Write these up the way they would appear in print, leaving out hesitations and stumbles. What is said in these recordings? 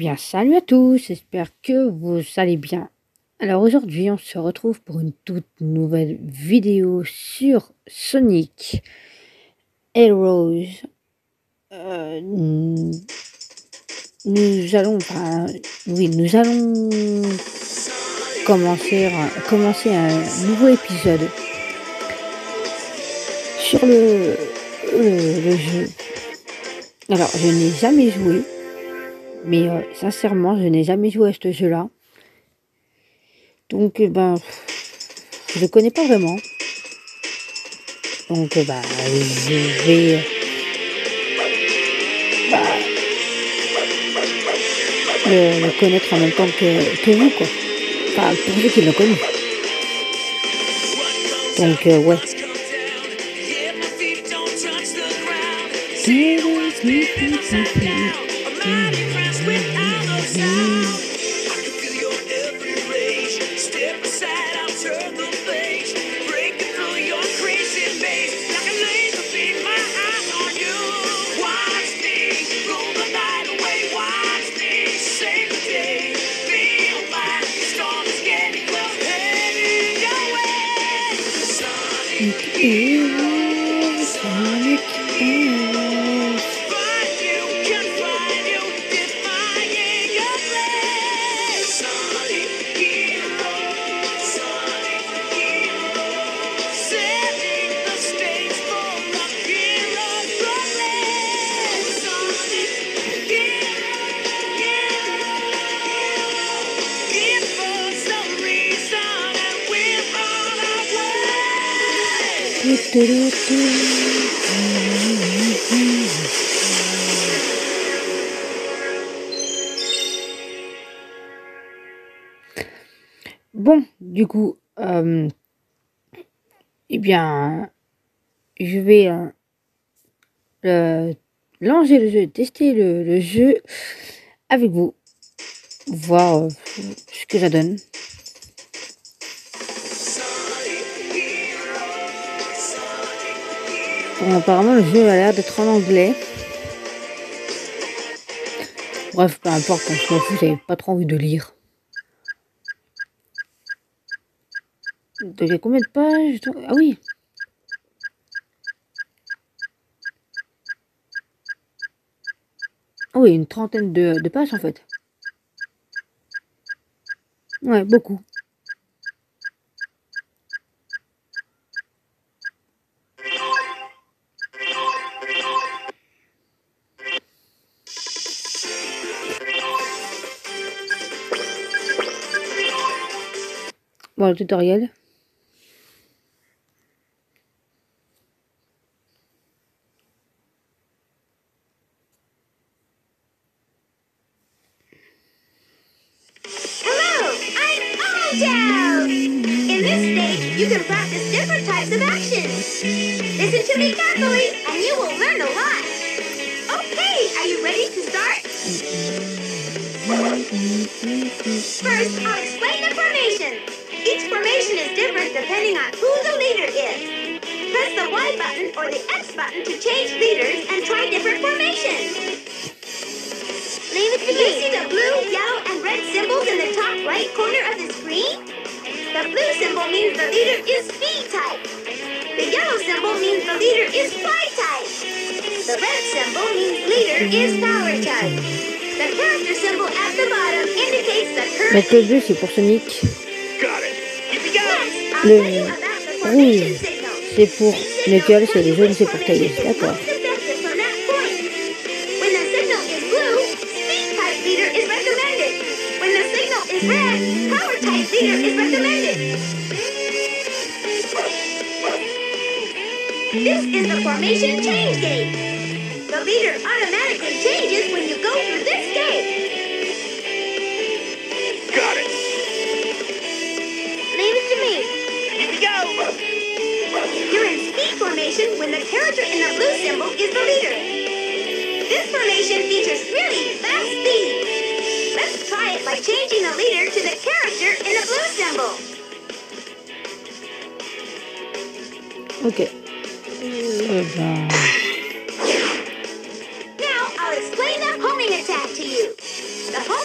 bien, salut à tous, j'espère que vous allez bien. Alors aujourd'hui, on se retrouve pour une toute nouvelle vidéo sur Sonic Heroes. Nous allons, commencer un nouveau épisode sur le jeu. Alors, je n'ai jamais joué, mais sincèrement, je n'ai jamais joué à ce jeu-là. Donc, je le connais pas vraiment. Donc, je vais le connaître en même temps que vous, quoi. Enfin, pour ceux qui l'ont connu. Donc, ouais. Sonic Heroes. Bon, du coup, eh bien, je vais lancer le jeu, tester le jeu avec vous, voir ce que ça donne. Bon, apparemment, le jeu a l'air d'être en anglais. Bref, peu importe, on s'en fout, j'avais pas trop envie de lire. Donc, il y a combien de pages? Ah oui. Ah oui, une trentaine de pages en fait. Ouais, beaucoup. Bon, le tutoriel. Down! In this stage, you can practice different types of actions. Listen to me carefully, and you will learn a lot. Okay, are you ready to start? First, I'll explain the formation. Each formation is different depending on who the leader is. Press the Y button or the X button to change leaders and try different formations. Name it. Do you see the blue, yellow, and red symbols in the top right corner of the screen? The blue symbol means the leader is speed type. The yellow symbol means the leader is fly type. The red symbol means leader is power type. The character symbol at the bottom indicates the current. Donc le bleu c'est pour Sonic. Le rouge c'est pour Knuckles et le jaune c'est pour Tails. D'accord. Red, power type leader is recommended. This is the formation change gate. The leader automatically changes when you go through this gate. Got it. Leave it to me. Here we go. You're in speed formation when the character in the blue symbol is the leader. This formation features really fast speed. Let's try it by changing the leader to the character in the blue symbol. Ok. Now I'll explain the homing attack to you. The homing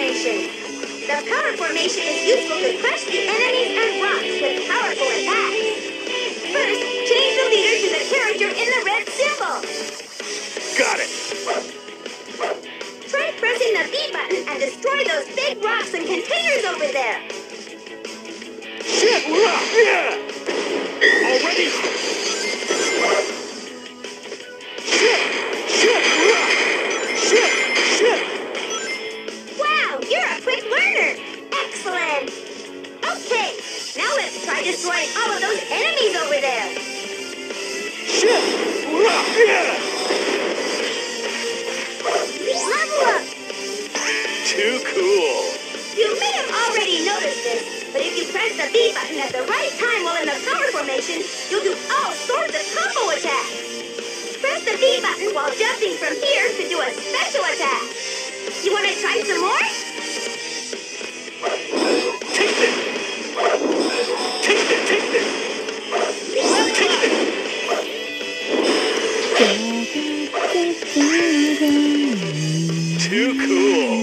formation. The power formation is useful to crush the enemies and rocks with powerful attacks. First, change the leader to the character in the red symbol. Got it. Try pressing the B button and destroy those big rocks and containers over there. Shit! Yeah! Already? Shit! Shit! Shit! Shit! Wow, you're a quick learner. Excellent. Okay, now let's try destroying all of those enemies over there. Shit! Yeah! Level up. Too cool. You may have already noticed this, but if you press the B button at the right time while in the power formation, you'll do all sorts of combo attacks. Press the B button while jumping from here to do a special attack. You want to try some more? Take this! Take this! Take this! Take this! Too cool.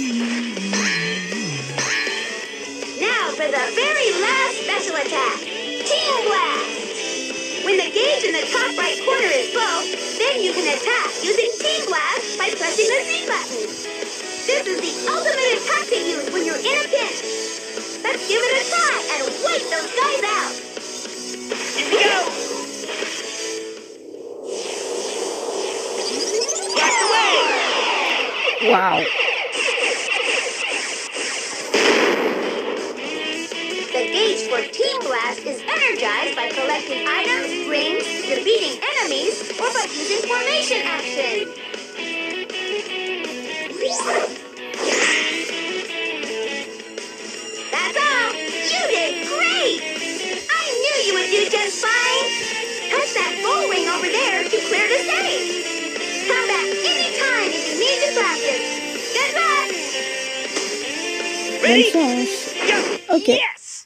Now for the very last special attack, Team Blast! When the gauge in the top right corner is full, then you can attack using Team Blast by pressing the Z button. This is the ultimate attack to use when you're in a pinch. Let's give it a try and wipe those guys out. Here we go! Blast away! Wow. The gauge for Team Blast is energized by collecting items, rings, defeating enemies, or by using formation action. That's all! You did great! I knew you would do just fine! Touch that bull ring over there to clear the stage! Come back anytime if you need to practice! Good luck! Bonne Ready? chance. Go! Ok. Yes!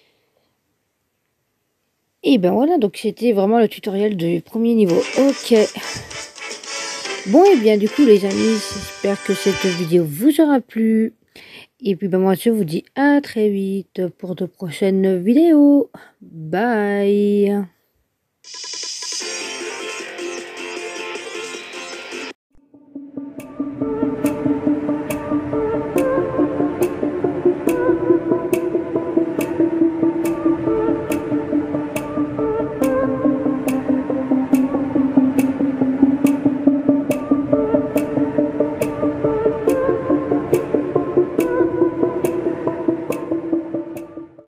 Et ben voilà, donc c'était vraiment le tutoriel du premier niveau. Ok. Bon et bien du coup les amis, j'espère que cette vidéo vous aura plu. Et puis ben moi je vous dis à très vite pour de prochaines vidéos. Bye.